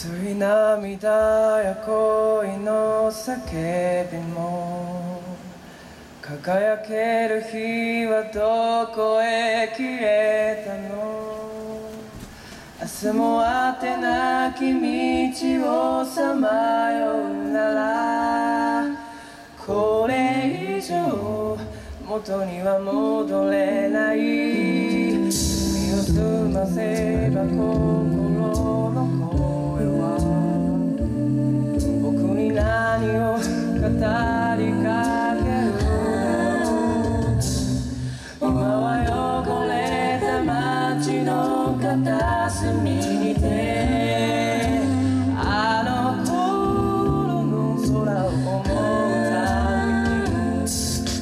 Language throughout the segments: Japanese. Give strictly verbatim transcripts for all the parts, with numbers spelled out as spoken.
熱い涙や恋の叫びも輝ける日はどこへ消えたの。明日も果てなき道をさまようならこれ以上元には戻れない。耳を澄ませば心の声は僕に何を語りかけるの。今は汚れた街の片隅にてあの頃の空を思うたびに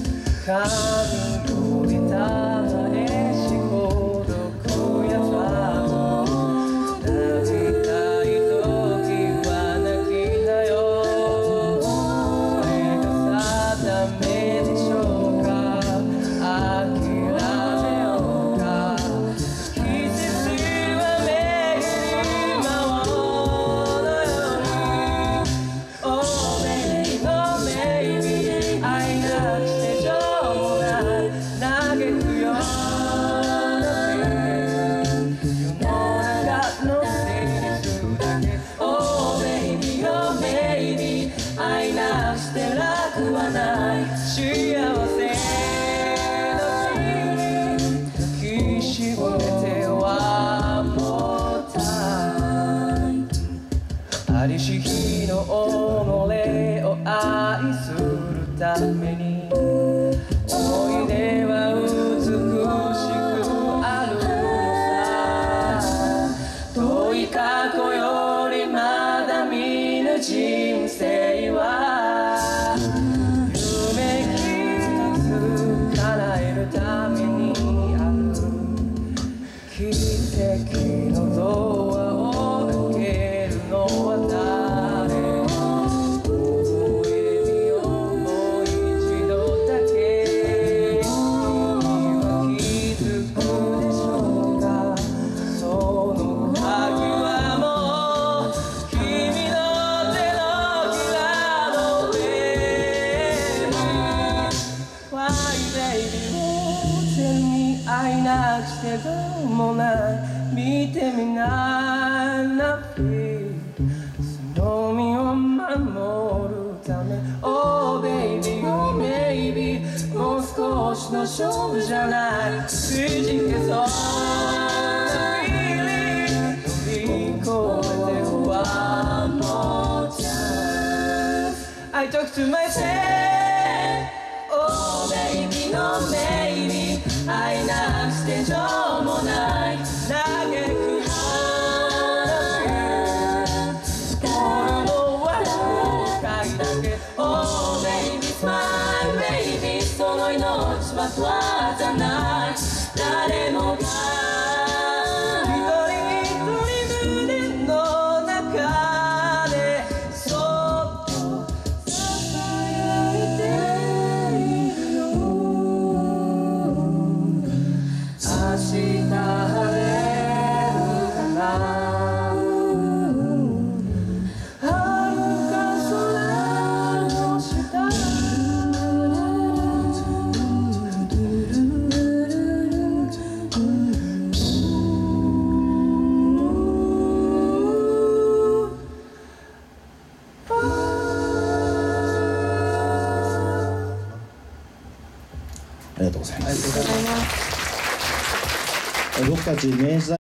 髪を見たまえし孤独やさ泣きたい時は泣きなよ。これが定めでしょうか。諦めようか。季節は巡り回るように Oh baby oh baby 愛なくしてしょうもない嘆くような世の中のせいにするだけ Oh baby oh baby 愛なくして楽はない幸せの日抱きしめて One more time ありし日の己を愛するために思い出は美しくあるのさ。遠い過去よりまだ見ぬ人生は夢一つ叶えるためにある。奇跡のドアを開けるのは誰。覚えみようもう一度だけ。君は気づくでしょうか。その鍵はもう君の手のひらの上に Why baby won't tell me 愛なくしてどうもない見てみないなその身を守るため Oh baby oh baby もう少しの勝負じゃないくじけそうな Feeling 乗り越えて One more chance I talk to myself Oh baby no baby 愛なくしてしょうもない嘆く話残るのは後悔だけ Oh baby smile baby その命はわざない誰もが一人一人胸の中でそっと囁いているの。明日晴れるかな。遥か空の下ありがとうございます。 ありがとうございます。 僕たち明治